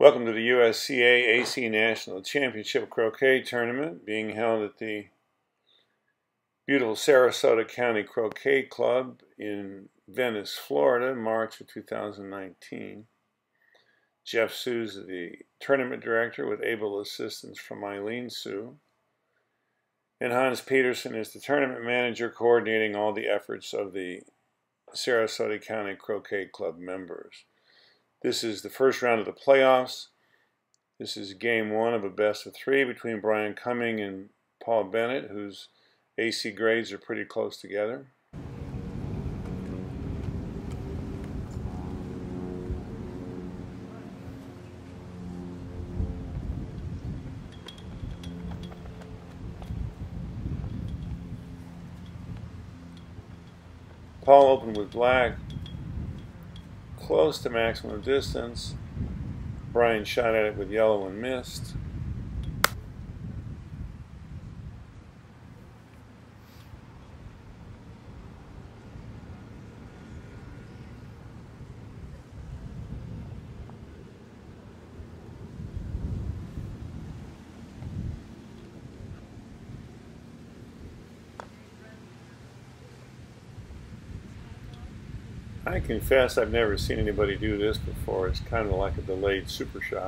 Welcome to the USCA AC Nationals Championship Croquet Tournament being held at the beautiful Sarasota County Croquet Club in Venice, Florida, March of 2019. Jeff Soo's the tournament director with able assistance from Soo. And Hans Peterson is the tournament manager coordinating all the efforts of the Sarasota County Croquet Club members. This is the first round of the playoffs. This is game one of a best of three between Cumming and Paul Bennett, whose AC grades are pretty close together. Paul opened with black, close to maximum distance. Brian shot at it with yellow and missed. I confess I've never seen anybody do this before. It's kind of like a delayed super shot.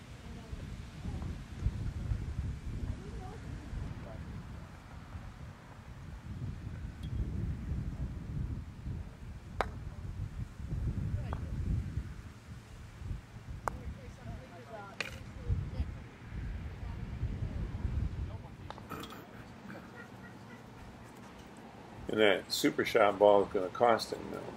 And that super shot ball is going to cost him though.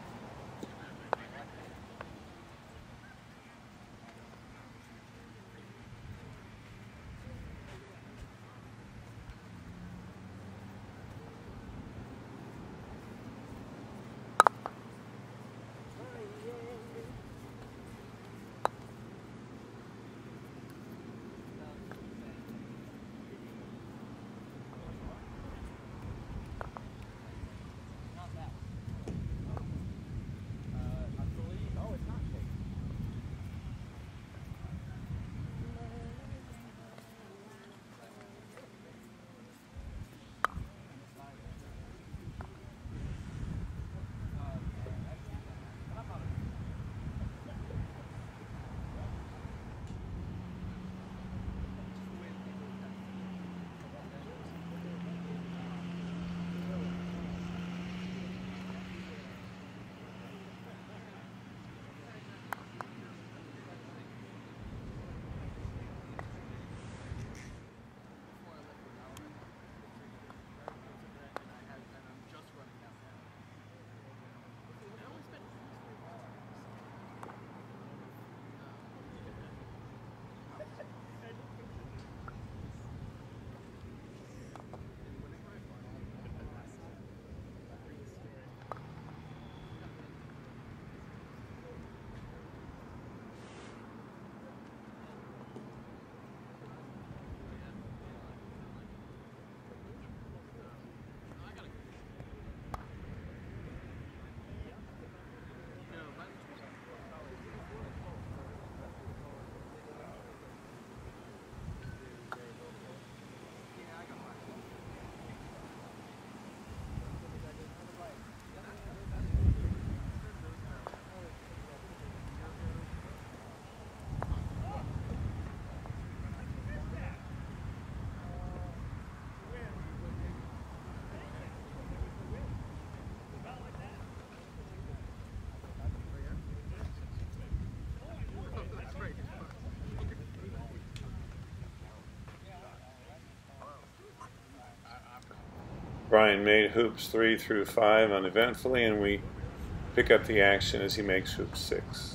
Brian made hoops 3 through 5 uneventfully, and we pick up the action as he makes hoop 6.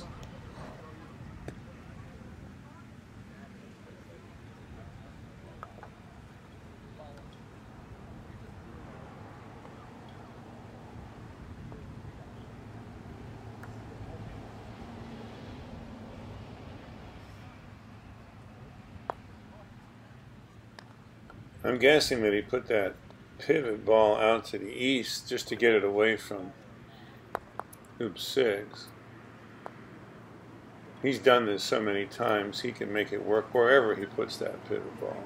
I'm guessing that he put that pivot ball out to the east just to get it away from hoop 6. He's done this so many times, he can make it work wherever he puts that pivot ball.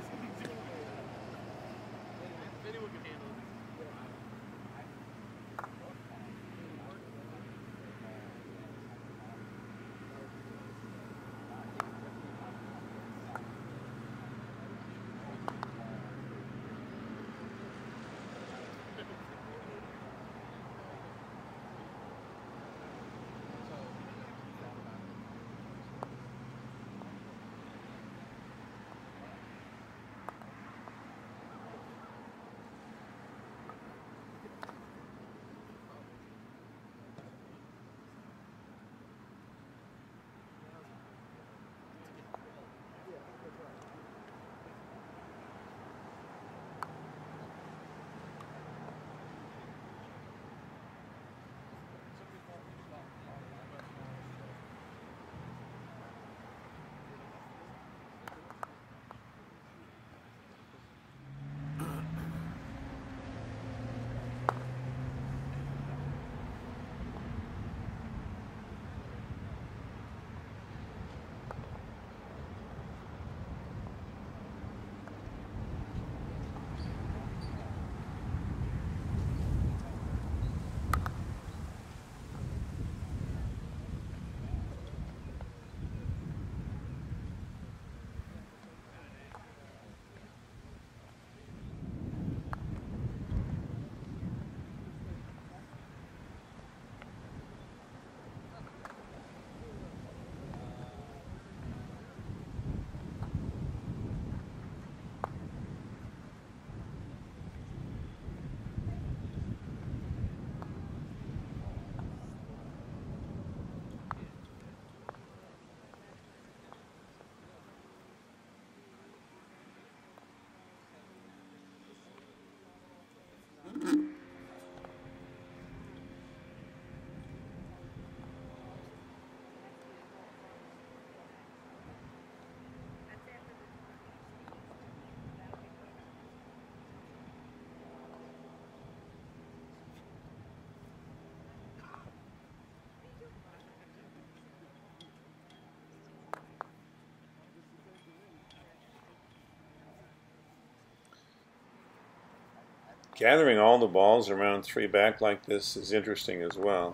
Gathering all the balls around 3 back like this is interesting as well.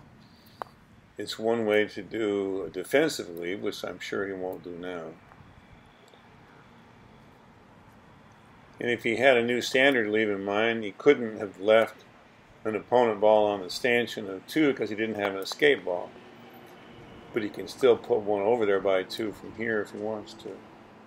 It's one way to do defensively, which I'm sure he won't do now. And if he had a new standard to leave in mind, he couldn't have left an opponent ball on the stanchion of 2 because he didn't have an escape ball. But he can still put one over there by 2 from here if he wants to.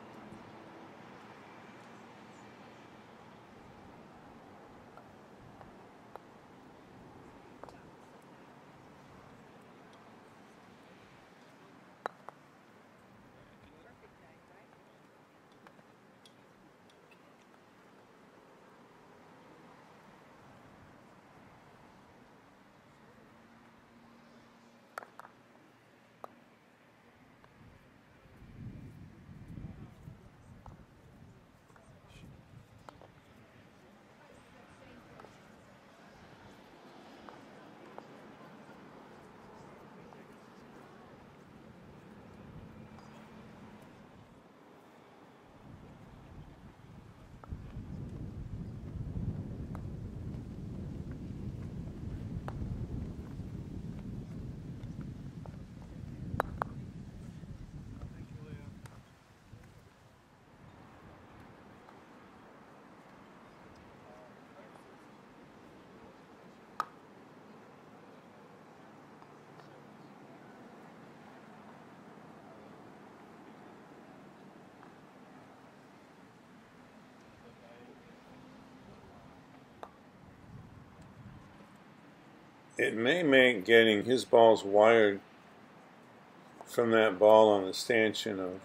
It may make getting his balls wired from that ball on the stanchion of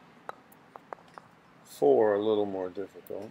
4 a little more difficult.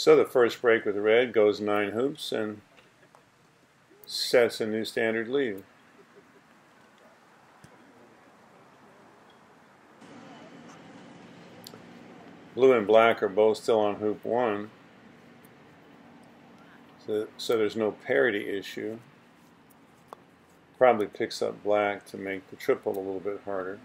So the first break with red goes 9 hoops and sets a new standard lead. Blue and black are both still on hoop 1, so there's no parity issue. Probably picks up black to make the triple a little bit harder.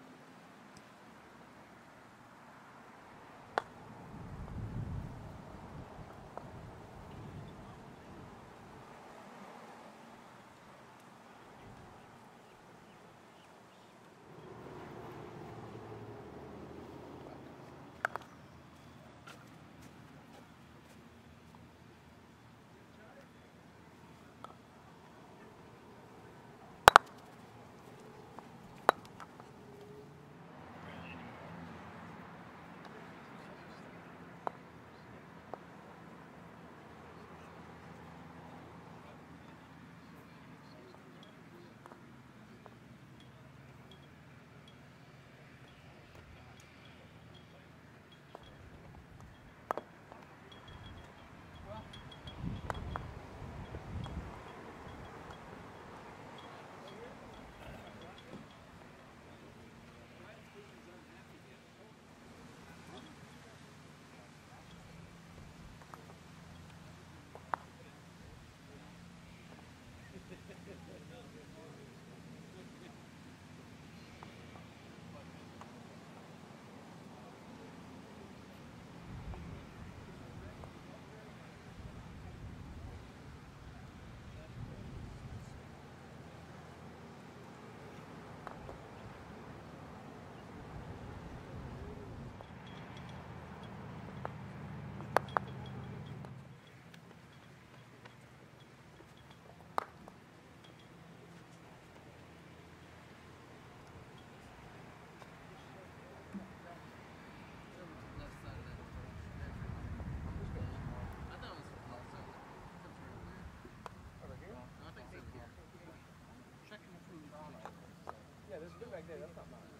That's not mine.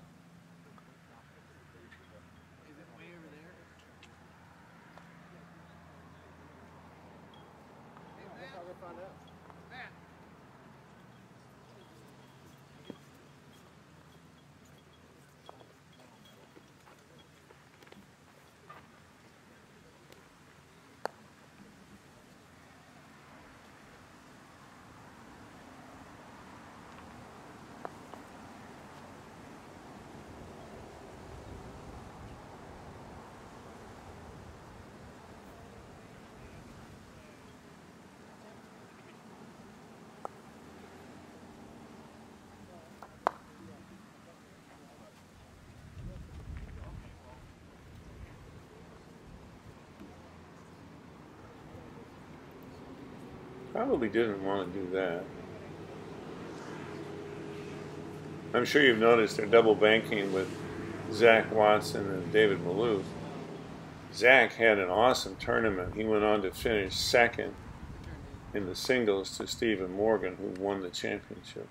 Is it way over there? I guess I'll go find out. Matt. Probably didn't want to do that. I'm sure you've noticed they're double banking with Zach Watson and David Maloof. Zach had an awesome tournament. He went on to finish second in the singles to Stephen Morgan, who won the championship.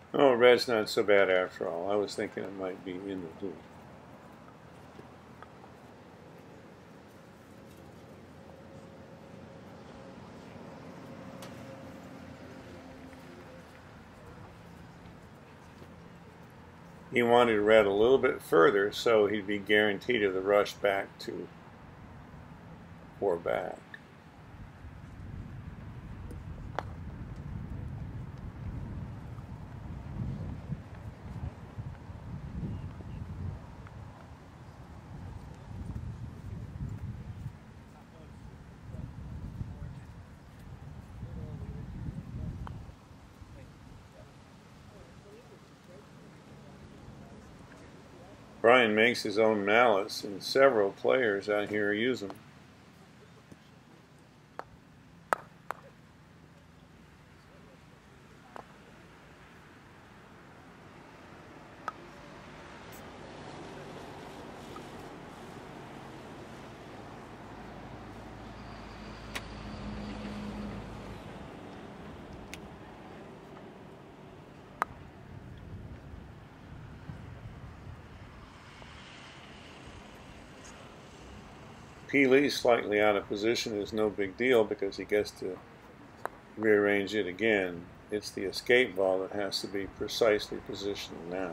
Oh, red's not so bad after all. I was thinking it might be in the hoop. He wanted red a little bit further, so he'd be guaranteed of the rush back to 4 back. Brian makes his own mallets, and several players out here use them. P. Lee's slightly out of position is no big deal because he gets to rearrange it again. It's the escape ball that has to be precisely positioned now.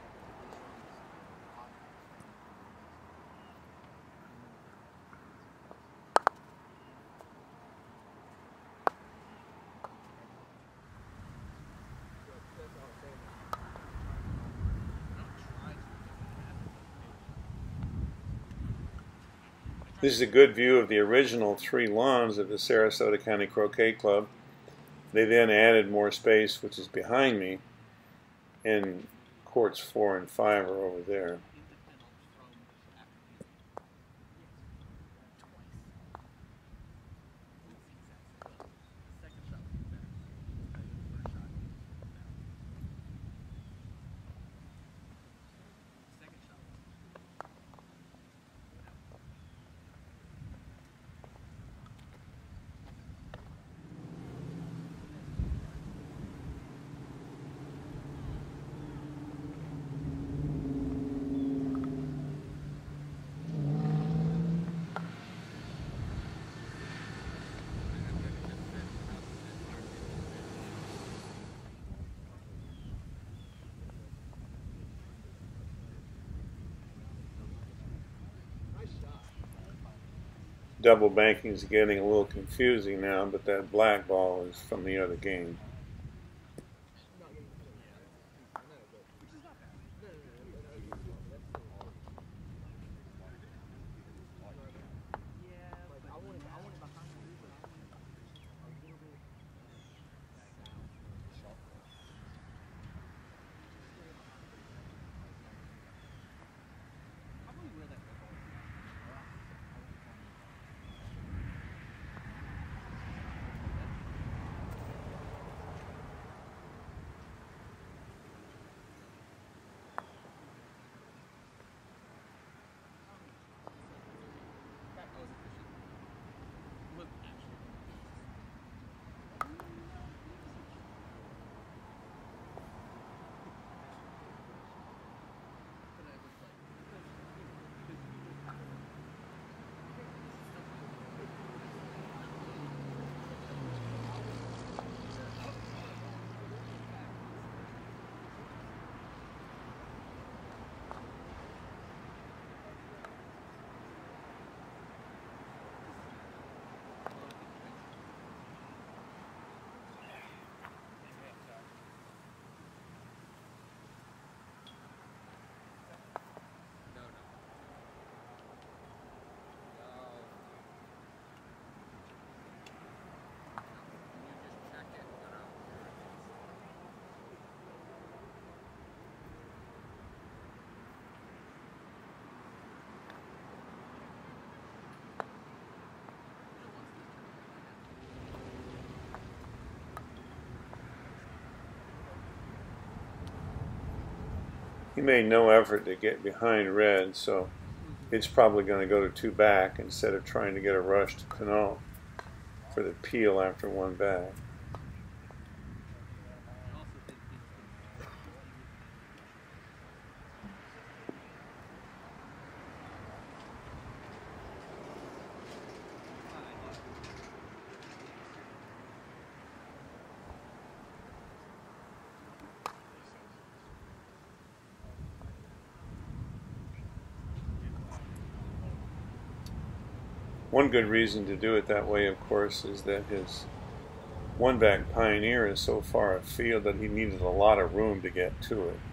This is a good view of the original 3 lawns of the Sarasota County Croquet Club. They then added more space, which is behind me, and courts 4 and 5 are over there. Double banking is getting a little confusing now, but that black ball is from the other game. He made no effort to get behind red, so it's probably going to go to 2 back instead of trying to get a rush to Pinot for the peel after 1 back. One good reason to do it that way, of course, is that his one-back Pioneer is so far afield that he needed a lot of room to get to it.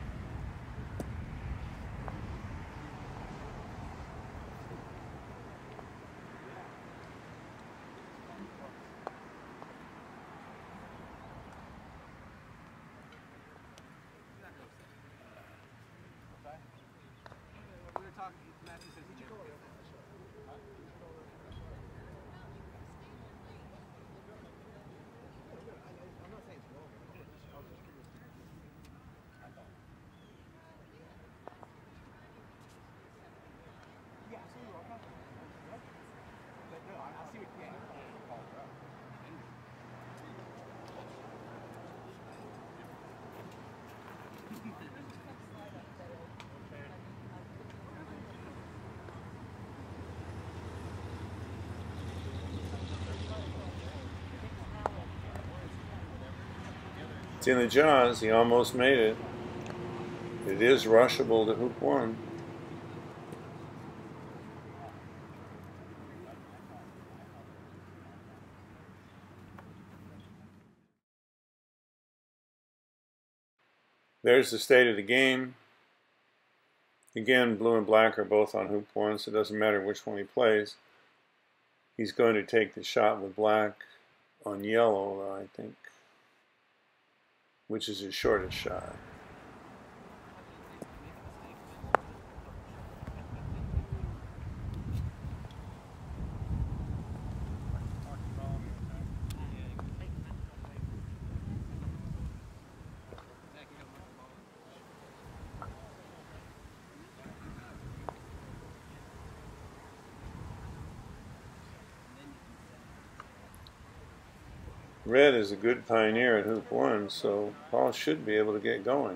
It's in the jaws. He almost made it. It is rushable to hoop one. There's the state of the game. Again, blue and black are both on hoop one, so it doesn't matter which one he plays. He's going to take the shot with black on yellow, I think, which is his shortest shot. Red is a good pioneer at hoop one, so Paul should be able to get going.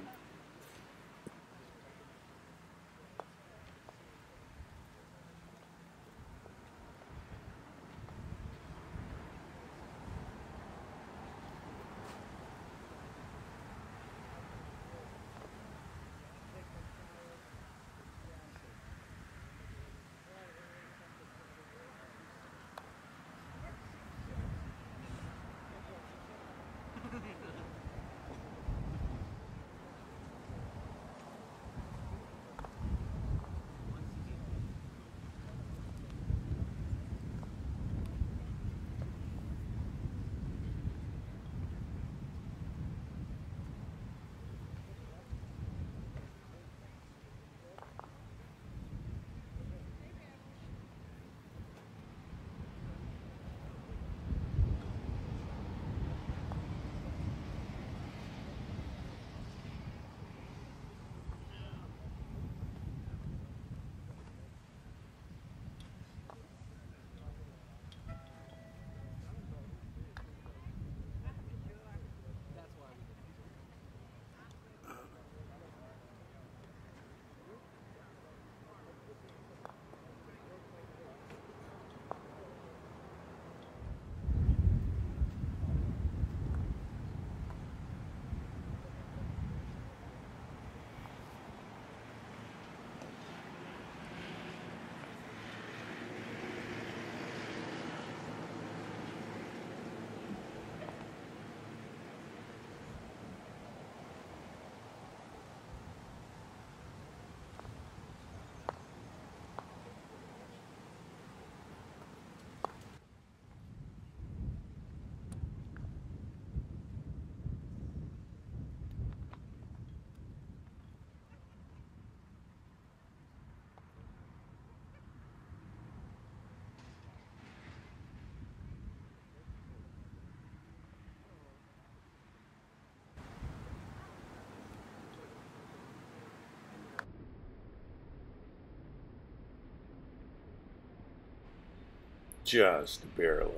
Just barely.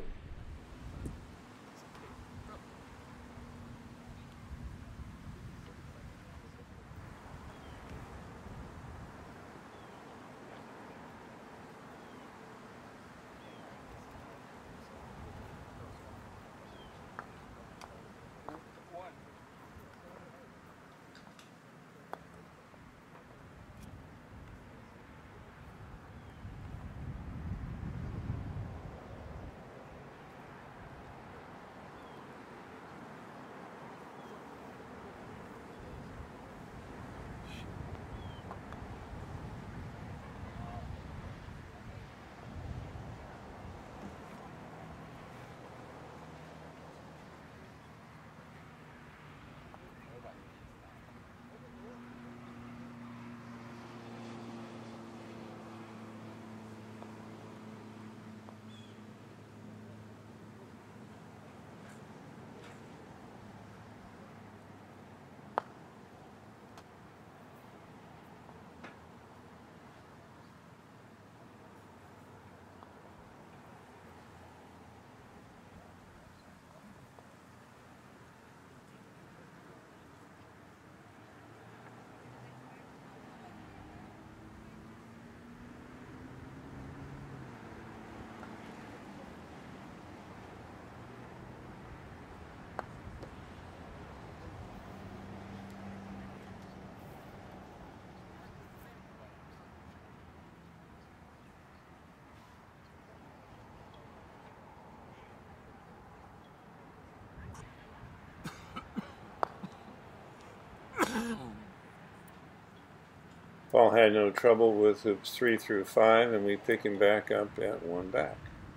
Paul had no trouble with hoops 3 through 5, and we pick him back up at 1 back.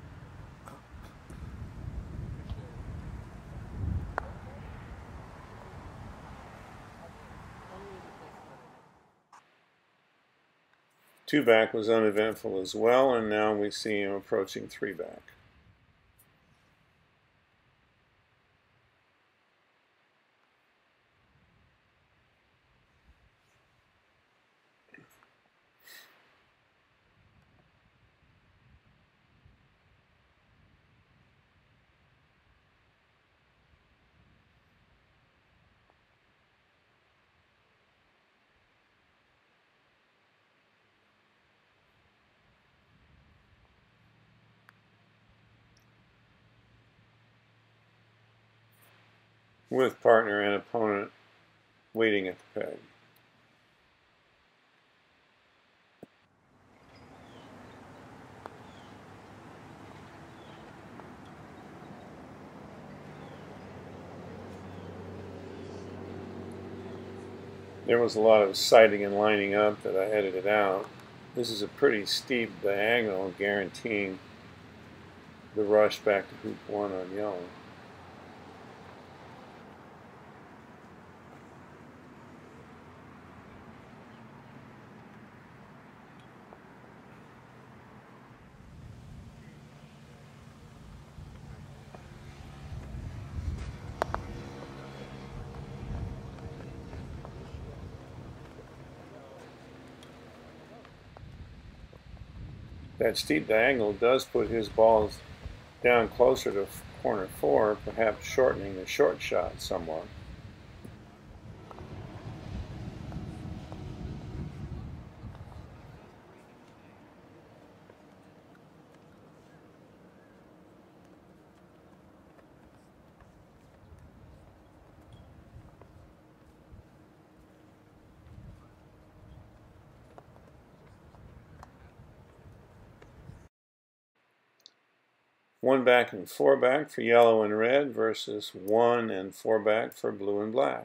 Two back was uneventful as well, and now we see him approaching 3 back. With partner and opponent waiting at the peg. There was a lot of sighting and lining up that I edited out. This is a pretty steep diagonal guaranteeing the rush back to hoop 1 on yellow. That steep diagonal does put his balls down closer to corner 4, perhaps shortening the short shot somewhat. One back and 4 back for yellow and red versus 1 and 4 back for blue and black.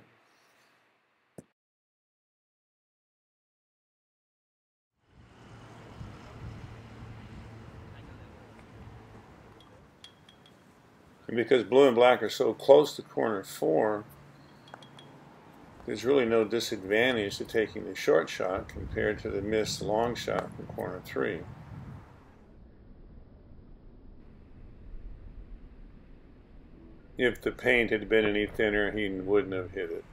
And because blue and black are so close to corner 4, there's really no disadvantage to taking the short shot compared to the missed long shot from corner 3. If the paint had been any thinner, he wouldn't have hit it.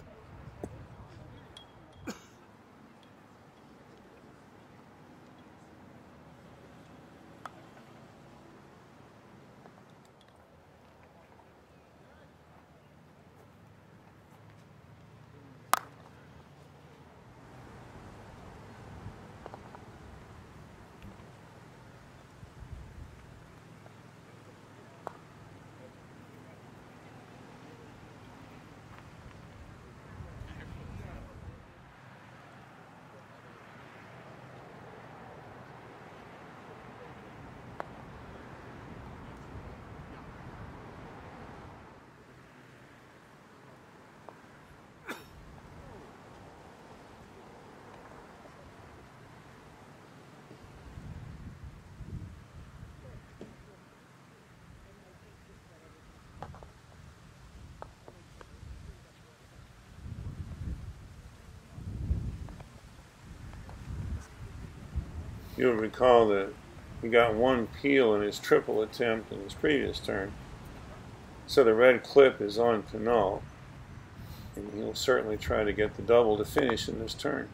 You'll recall that he got 1 peel in his triple attempt in his previous turn. So the red clip is on Pinot, and he'll certainly try to get the double to finish in this turn.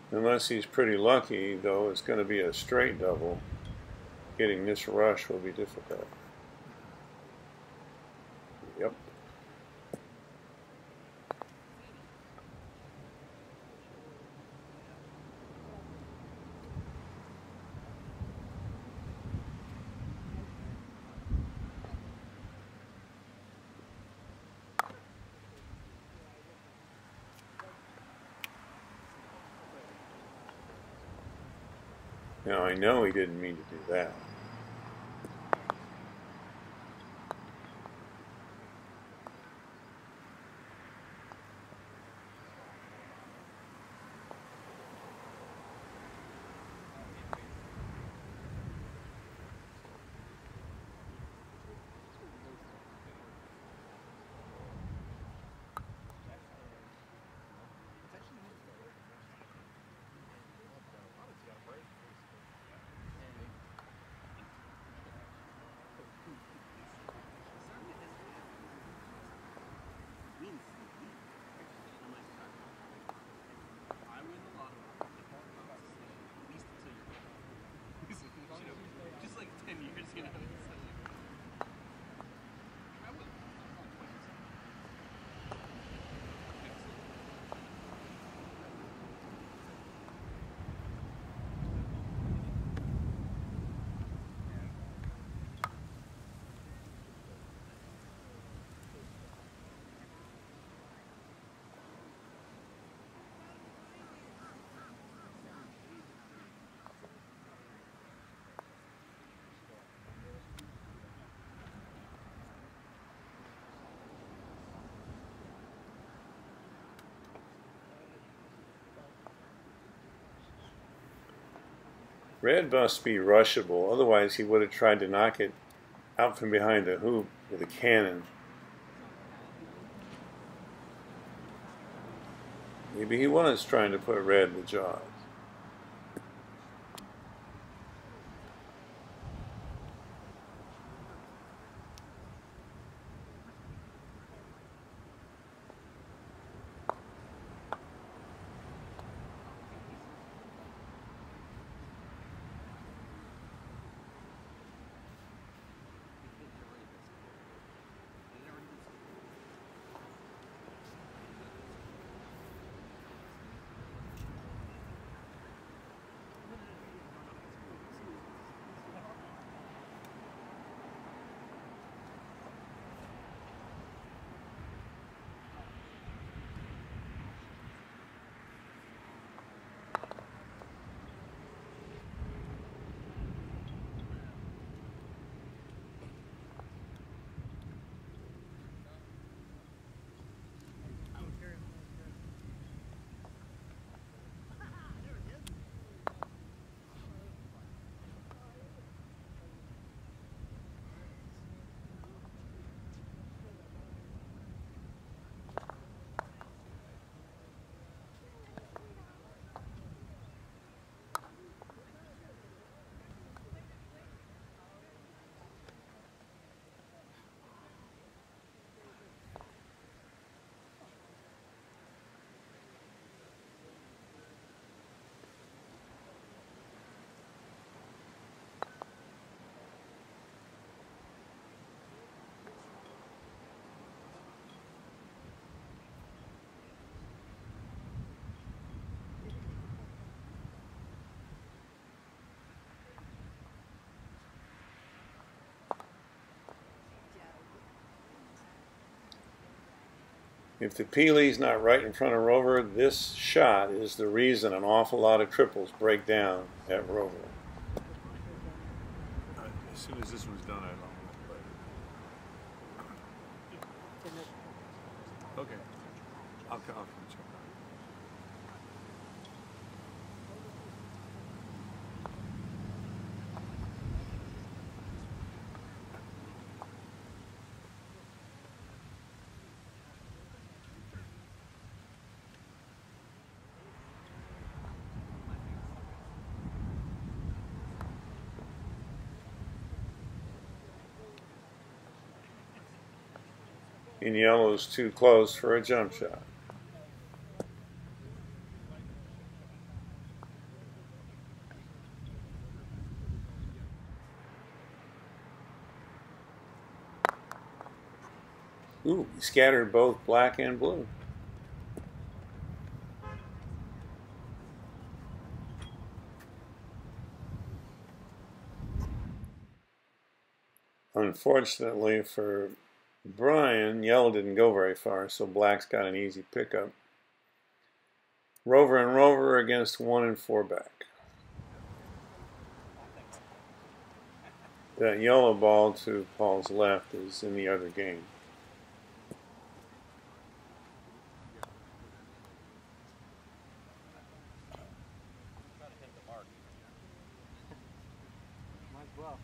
Unless he's pretty lucky, though, it's going to be a straight double. Getting this rush will be difficult. Yep. Now, I know he didn't mean to do that. Red must be rushable, otherwise he would have tried to knock it out from behind the hoop with a cannon. Maybe he was trying to put red in the jaws. If the Peely's not right in front of rover, this shot is the reason an awful lot of triples break down at rover. As soon as this one's done, I don't know. Okay. I'll check. In yellow's too close for a jump shot. Ooh, he scattered both black and blue. Unfortunately for Brian, yellow didn't go very far, so black's got an easy pickup. Rover and rover against 1 and 4 back. That yellow ball to Paul's left is in the other game. Might as well.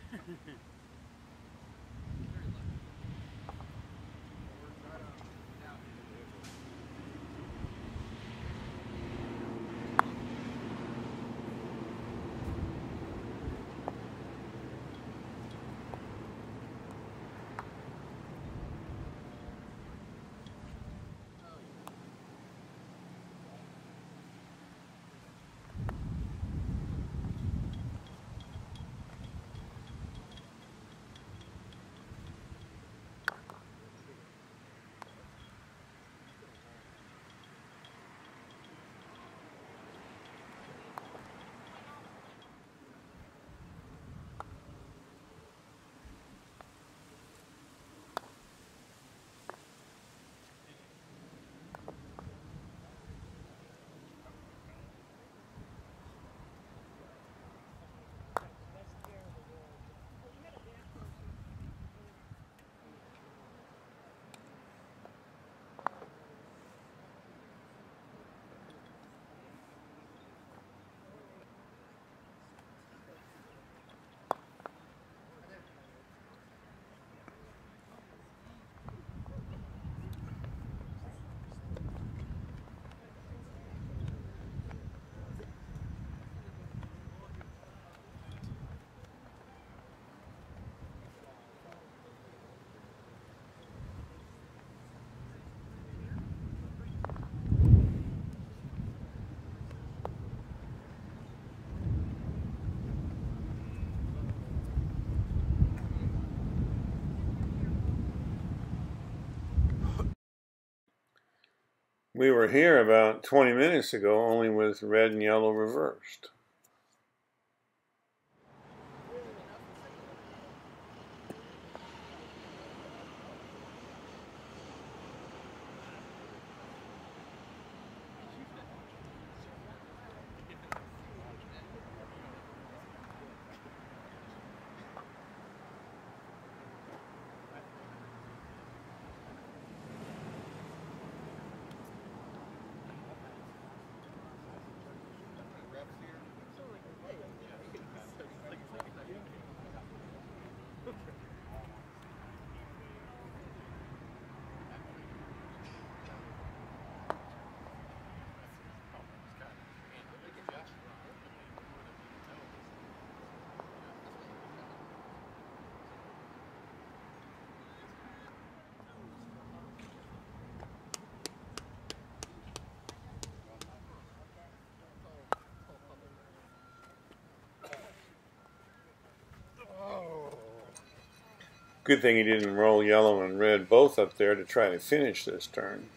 We were here about 20 minutes ago, only with red and yellow reversed. Good thing he didn't roll yellow and red both up there to try to finish this turn.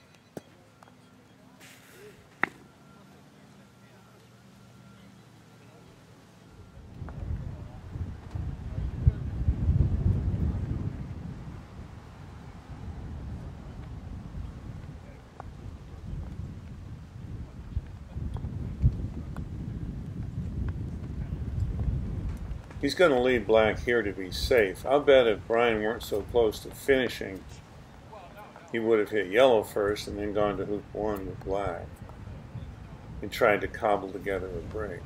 He's going to leave black here to be safe. I'll bet if Brian weren't so close to finishing, he would have hit yellow first and then gone to hoop 1 with black and tried to cobble together a break.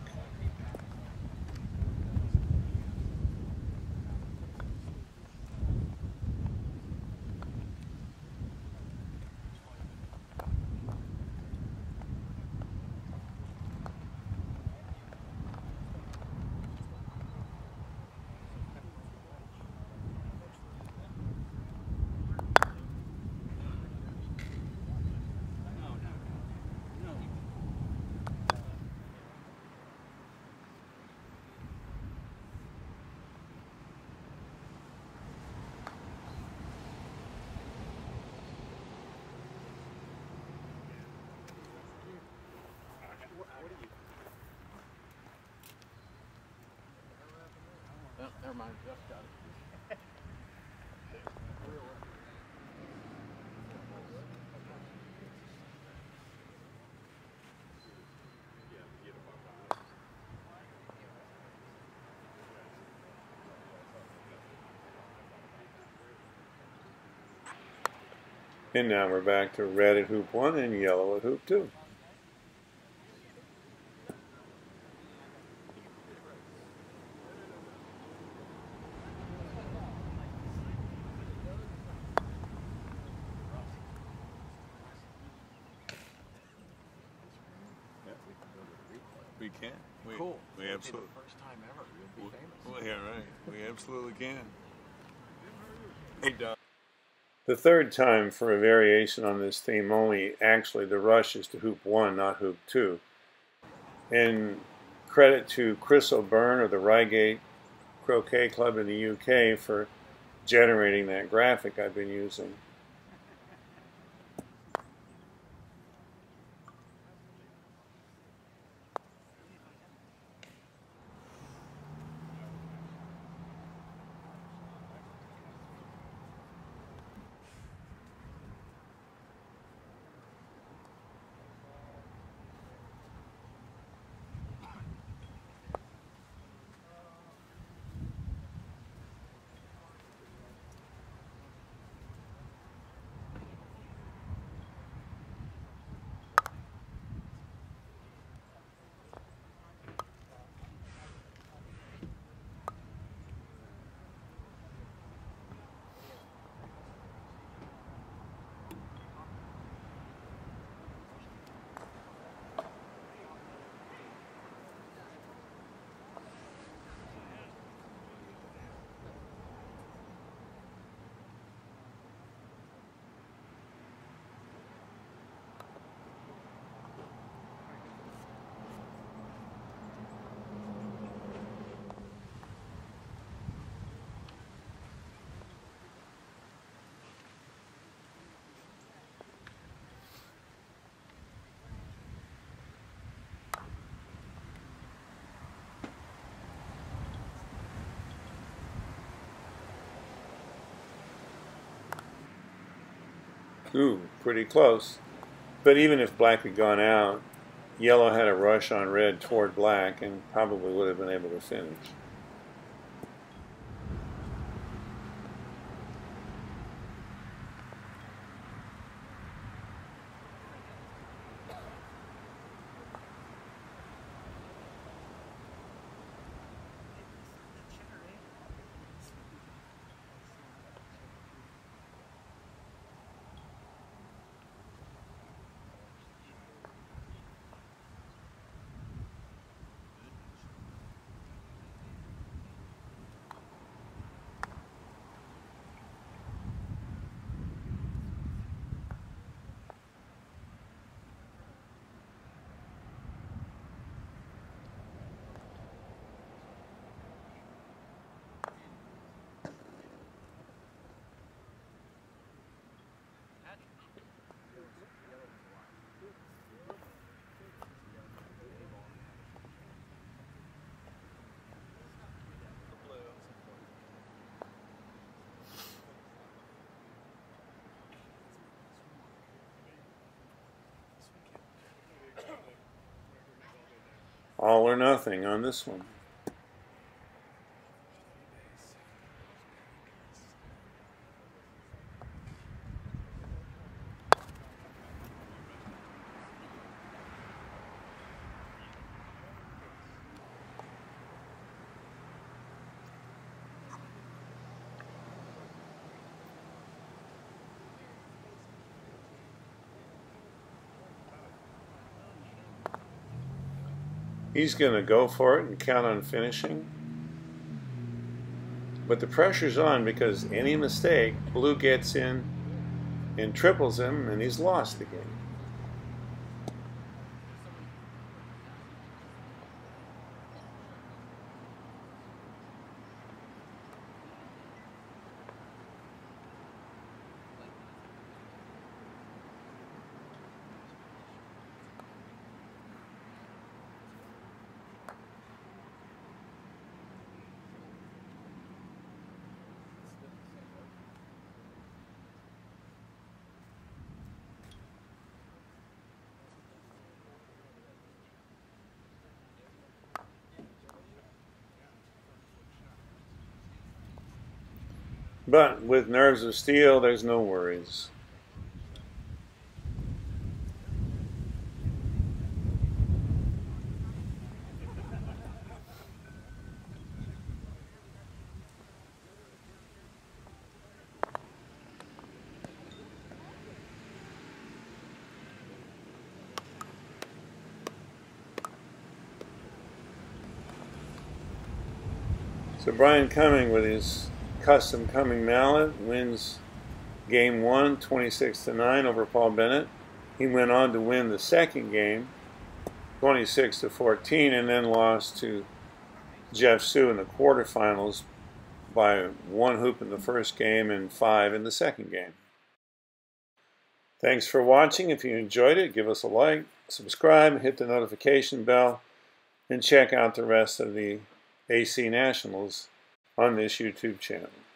never mind. Jeff got it. And now we're back to red at hoop 1 and yellow at hoop 2. We can. Cool. We absolutely. The first time ever. You'll be famous. Well, yeah, right. We absolutely can. Hey, Doc. The third time for a variation on this theme, only actually the rush is to hoop 1, not hoop 2. And credit to Chris O'Byrne of the Reigate Croquet Club in the UK for generating that graphic I've been using. Ooh, pretty close. But even if black had gone out, yellow had a rush on red toward black and probably would have been able to finish. All or nothing on this one. He's going to go for it and count on finishing. But the pressure's on because any mistake, blue gets in and triples him, and he's lost the game. But with nerves of steel, there's no worries. So Brian Cumming, with his custom Cumming mallet, wins game 1, 26-9 over Paul Bennett. He went on to win the second game, 26-14, and then lost to Jeff Soo in the quarterfinals by 1 hoop in the first game and 5 in the second game. Thanks for watching. If you enjoyed it, give us a like, subscribe, hit the notification bell, and check out the rest of the AC Nationals on this YouTube channel.